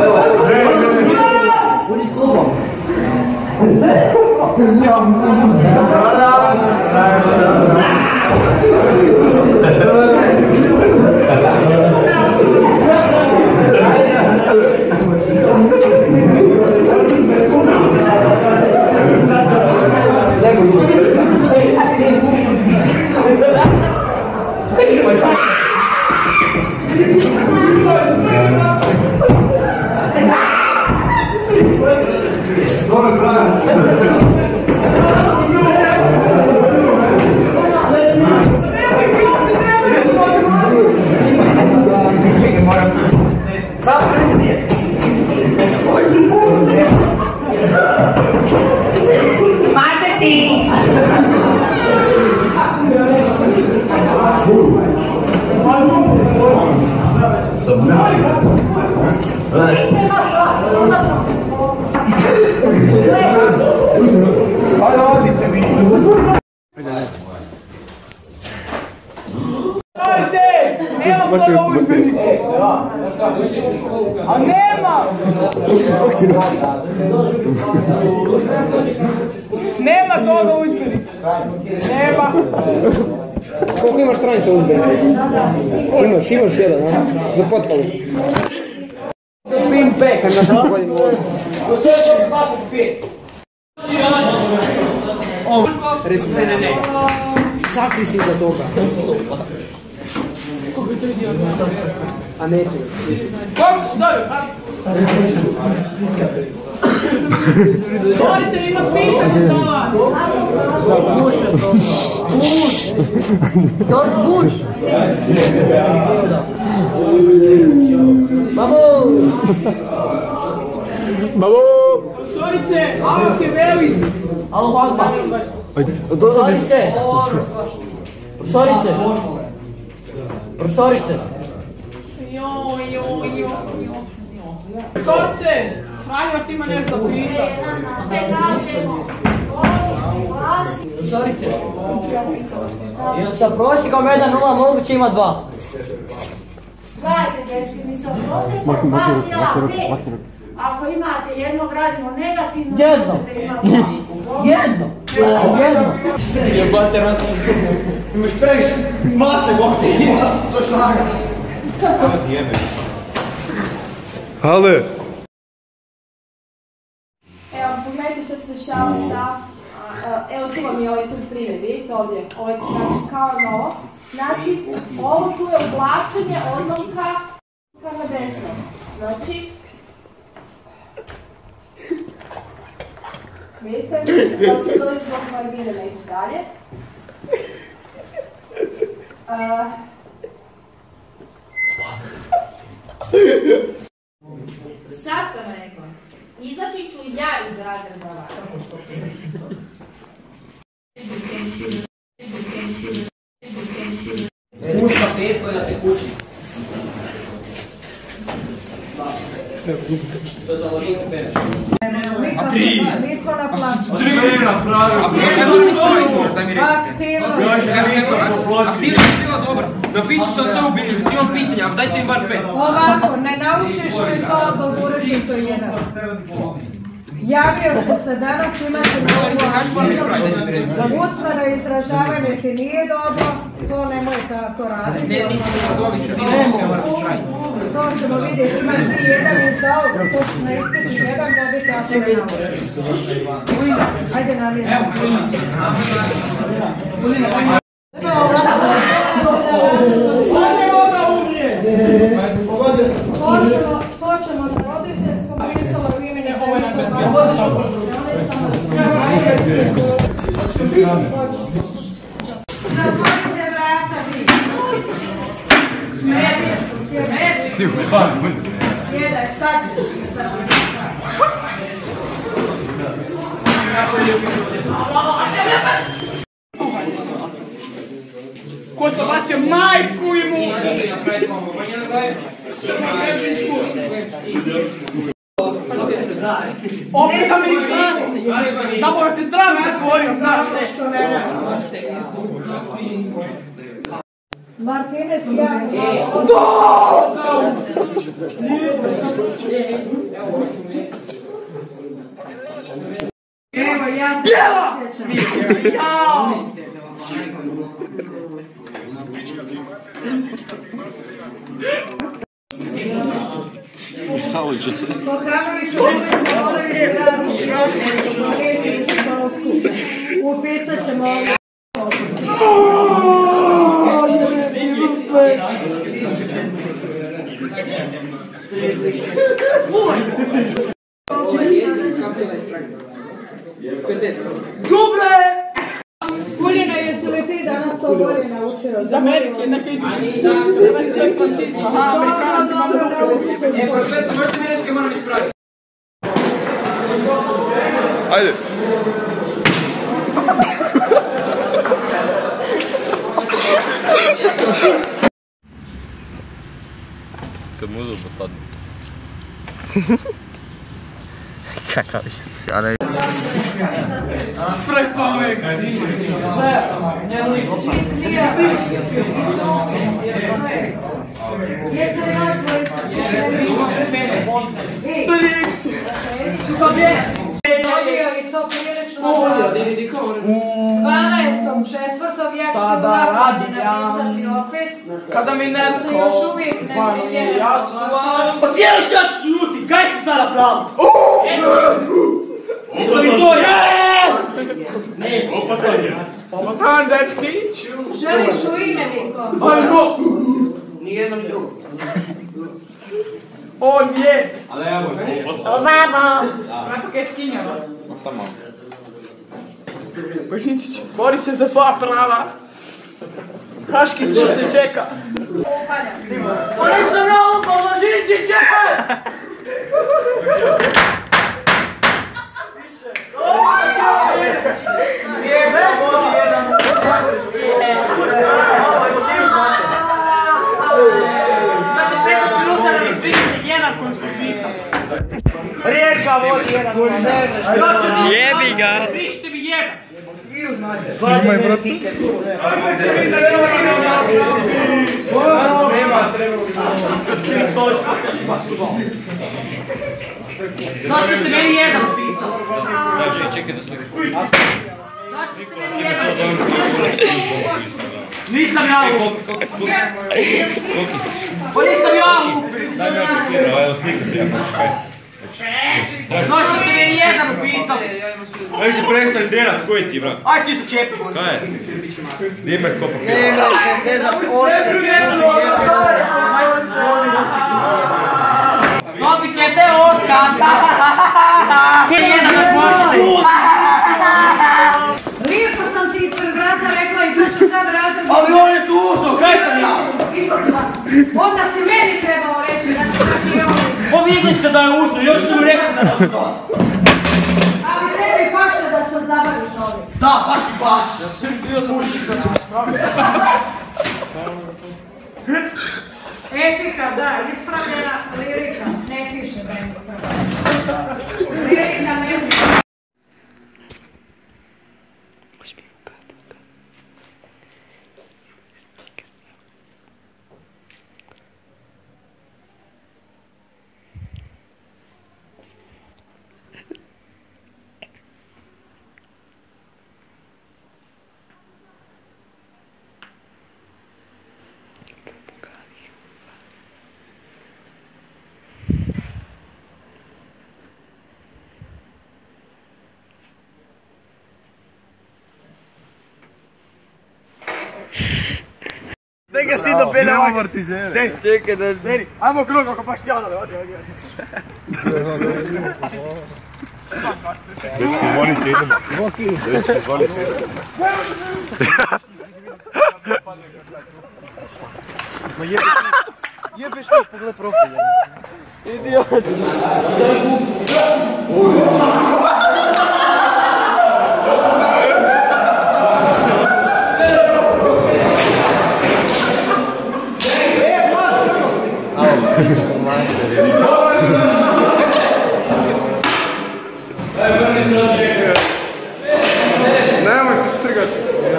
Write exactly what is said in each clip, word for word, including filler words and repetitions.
Budi s klubom. A nema! Nema toga u udžbeniku. Nema. Koliko imaš stranica u udžbeniku? Imaš, imaš jedan, a? Za potpalu. Pim pek, kad na to goljim ovo. Recimo, ne, ne, ne. Sakri si iza toga. A neće. Kako si daju? Dorice, ima pitanje za vas. Buš. George Bush. Babo. Babo. Dorice, alo ke veli. Alo, hvala. Profesorice. Profesorice. Profesorice. Jo, jo, jo, jo. Profesorice, Franjo vas ima nešto da pita. Profesorice. Jel sa prosjekom jedan nula moguće ima dva? Gledajte, dečki, mi sa prosjekom dva cijela pet. Ako imate jedno, gradimo negativno, Jedno. možete imati dva. Jedno. Jedno. Jebate razmišljati. Imaš previše mase ovdje ima, to snaga. Ale! Evo, pogledajte što se dešava sa, evo tu vam je ovaj tu primjer, vidite ovdje, ovaj, znači kao na ovo. Znači, ovo tu je oblačenje odlomka na desno. Znači, vidite, da se dođe zbog margine neće dalje. Uh, Sad sam rekla, izaći ću ja iz razreda. Muška teško je da te kući. To je za ložinu pereš. A tri! nismo na plaću. Tri na pravi! A kako se spravi možda, daj mi recite. Aktivnost. Aktivnost je bila dobra. Napisao sam sve u bilježnici, imam pitanja, a dajte mi bar pet. Ovako, ne naučiš li to, dogurat će to jedan. Javio se se danas, imate novu aktivnost. Usmeno izražavanje ti nije dobro, to nemoj tako raditi. Ne, nisam ima dovića, vidimo. To ćemo vidjeti, imaš ti jedan iz ovog, to ću na ispisu jedan dobiti, ako ne naučiš. Ajde navijesti. To ćemo za roditeljsko pisalo u imene ovo je zatvorite vrata vi. Sjedaj, sad ćeš mi sad. Ko to bacio majku i mu! Opet da mi da bo te tram zatvorio, znaš nešto ne. Martinec, ja... Do! Upisat ćemo ovo. Đubre! Kuljina, jesi li ti danas to bolje naučila? Iz Amerike, neka idu. Hrvatska i Francisco. Aha, Amerikanci vam dobro. E, profesor, možete mi reći kaj moram ispraviti? Ajde. Kad muzu dopadne. Kakav si, ja ne... Šprec vam uvijek. Jeste li vas dvojica? Triksi. Dobio i to prilično dobro. dvanaestog četvrtog ja ću napadi napisati opet. Kada mi ne Se još uvijek ne primjeri. Cijeli šat šuti, kaj si sada pravi? Nisam i to, je! Opasan je. Opasan, dečki. Želiš u ime Niko? Ajmo! Nijedno ni drugo. On je. Ali evo ti. Znate kaj je skinjala? Samo. Božinčić, bori se za svoja prava. Haški sud te čeka. Oni sam na upao, Božinčiće! Rijeka vodi jedan sam. Jebi ga! Pišite mi jedan. Snimaj, brate. Zašto ste meni jedan pisali? Čekaj da se... Zašto ste meni jedan pisali? Nisam ja lupio. Pa nisam ja lupio. Daj mi okupira, evo sliku ti ja počekaj. Zašto ste meni jedan upisali? Daj se prestali derat, koji ti, brat? Aj ti su čepi. Kaj je? Dimer ko papira. Se za Dobit ćete otkaz. Koji je jedan da počeli? Lijepo sam ti ispred vrata rekla i tu ću sad razrediti. Ali on je tu ušao, kaj sam ja? Izlazila. Onda si meni trebao reći da ti je ovo. Povidli ste da je ušao, još ti mi rekli da nas to. Ali tebi paše da se zabaviš ovdje. Da, baš ti paš. Ja sam bio za uši da sam ispravio. Epika, da, ispravljena lirika. Ne piše da je ispravljena. Lirika ne piše. Daj ga si do pene ovak. Čekaj da... Deni, ajmo krug oko paštjana, odi, odi, odi. Izvolite, idemo. Izvolite. Jebeš ti, pogled profil. Idiot! Nemojte strgati.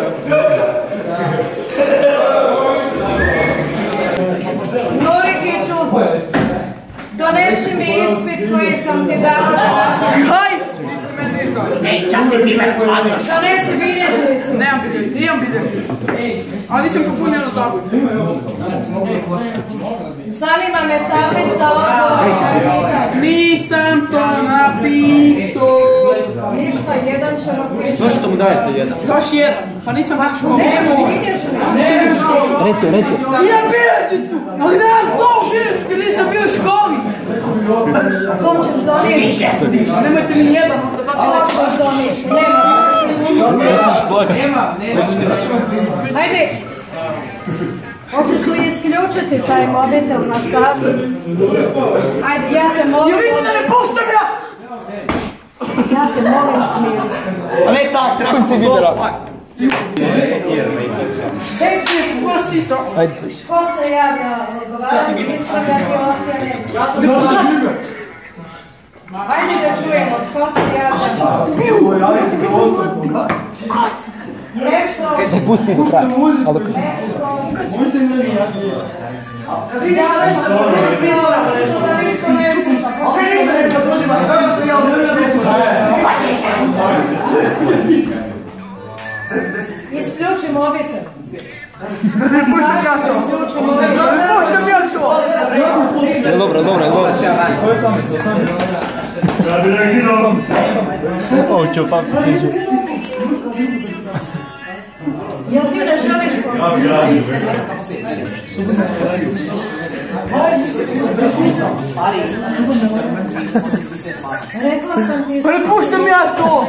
Norikiću, donesi mi ispit koji sam ti dala da napravim. Kaj? Niste meni ništa. Ej, časti primjer, plavio sam. Zanesi bilježnicu. Nemam bilježnicu, nimam bilježnicu. Ali nisam popunio na tablicu. Zanima me tablica odgovora. Nisam to napisao. Ništa, jedan ćemo pisati. Zašto mu dajete jedan? Zaš jedan, pa nisam bio školu. Nemaš bilježnicu. Nisam bio školu. Reci, reci. Imam bilježnicu, ali nemam to bilježnicu, nisam bio u školi. Kom ćeš donijeti? Nemojte mi jedan, onda tako Ovo neću. ćeš donijeti. Nema. Ajde. Hoćeš li isključiti taj mobitel na satu? Ajde, ja te molim. Ja vidim da ne puštam ja! Ja te molim, smiri se. A ne tak, trebaš ti vidjela. Već je spasito. Ko se javlja odgovarati, ispravljati ocjene? Ajde da čujemo, ko se javlja? Nešto? Kaj se pusti do kraja? Ali dok... Isključi mobitel. Puštam ja to. Puštam ja to. Je dobro, dobro, dobro. Ovo ću pa priđu. Jel ti ne želiš postati? Rekla sam ti... Prepuštam ja to.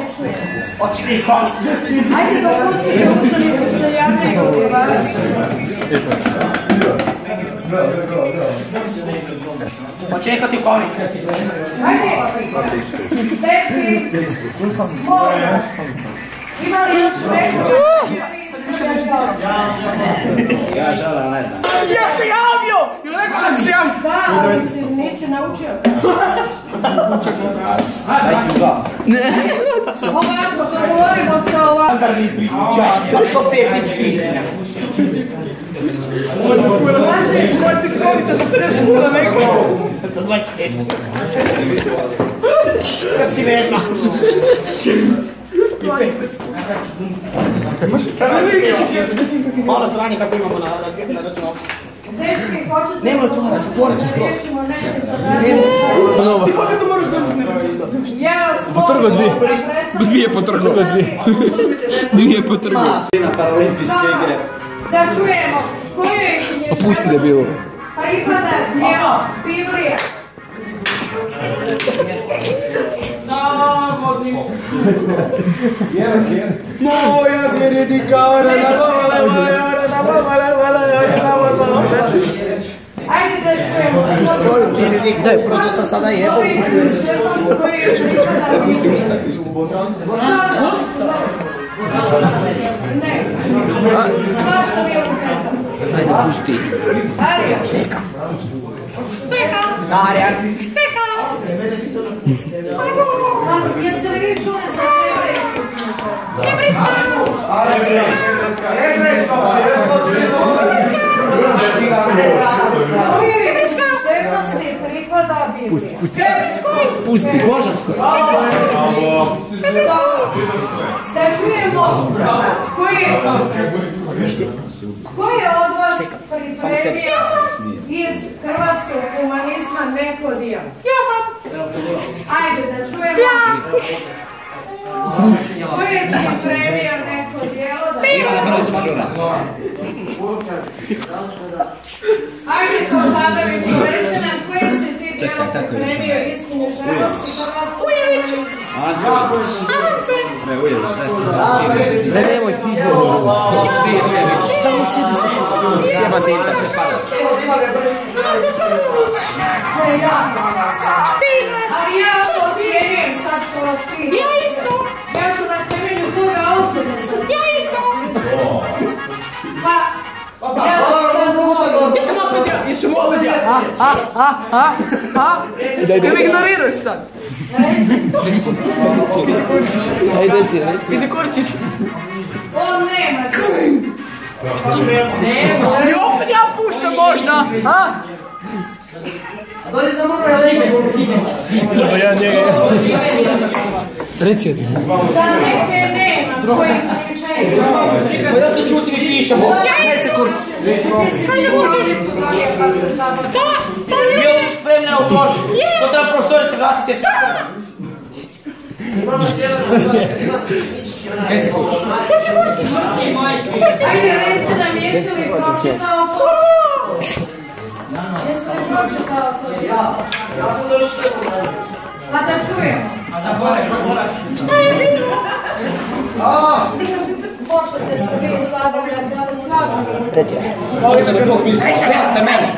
Ajde dopusti učenicu se javljaju odgovarati. Počekati konice. Ajde, dečki, molim vas. Ima li još neko? Ja želim, ne znam. Ja se javio! Ja rekao da se javio. Da, ali si, nisi naučio. Daj ti dva. Ovako, dogovorimo se ovako. Standardni priključak, za sto pet biti. Kojete konice za pedeset kuna neko? Za dvadeset pet. Kad ti veza? Malo strani kako imamo na računovstvu. Dečki, hoćete Nemoj otvara, zatvori na skroz. riješimo neke zadanje? Ti fakat to moraš dobiti. Ja vas Potrgo dvije. molim. Dvije potrgo. Dvije. Dvije potrgo. Na paralimpijske igre. Da čujemo, koju je književnost Opusti da bilo. pripada djelo Biblija? Zavodnik. Moja diridikara na vole, vole, na vole, vole, na vole, vole. Ajde da čujemo. Daj, prodao sam sada jebo. Pusti usta. Usta? Ne. Svašta mi je ukazano. Ajde, pusti. Arija. Šteka. Šteka. Arija. Šteka. Jeste li vi čuli za hebrejsku književnost? Hebrejska. Koje književnosti pripada Biblija? Pusti, pusti. Pusti, božansko. Da čujemo koji koji je od vas pripremio iz hrvatskog humanizma neko djelo? Ajde da čujemo koji je pripremio neko djelo da ajde Kotadoviću, reći nam koji si ti djelo pripremio iz književnosti hrvatskog humanizma? Ne, nemoj stizgo. Samo cijedi se pusti. Sjeba te da prepada. Ali ja to ocijenjujem sad što vas pitam. Ja isto. Ja ću na temelju toga ocjene sad. Ja isto. Pa, ja sad mogu. Jesam opet ja, jesam opet ja. A, a, a, a, a. Daj, Ti daj, me daj. ignoriraš sad. Reci. Daj, deci, deci. Ti si Kurčić. On nema. I opet ja puštam možda. A? Dođi za mora lebe. Treba ja njega. Reci od njih. Za neke nema, koji izključaju. Pa da se čuti mi pišemo. Ne se kurči. Ti si ti kurčicu donije pa se zabavio. Je li spremna na autoži? To treba profesorice vratiti jer se... Kaj se kurči? Ajde, reci nam, jesi li pročitao to? Jesi li pročitao to? Ja. Pa da čujem. A zaboravim, zaboravim. Možete se vi zabavljati, ali stvarno niste. Što sam na kog mišlja? Kaj se vezate mene?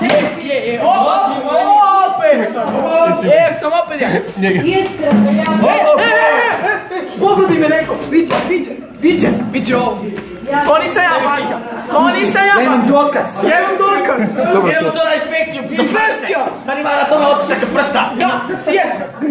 Opet sam, e, sam opet ja. Iskreno, ja sam... Pogodi me neko, viđe, viđe, viđe, viđe ovo. To nisam ja bača, to nisam ja bača. Ja imam dokaz. Ja imam dokaz. Dobro Idemo što. to na inspekciju. Inspekcija! Sad ima na tome otpisak prsta. Ja, sjesno.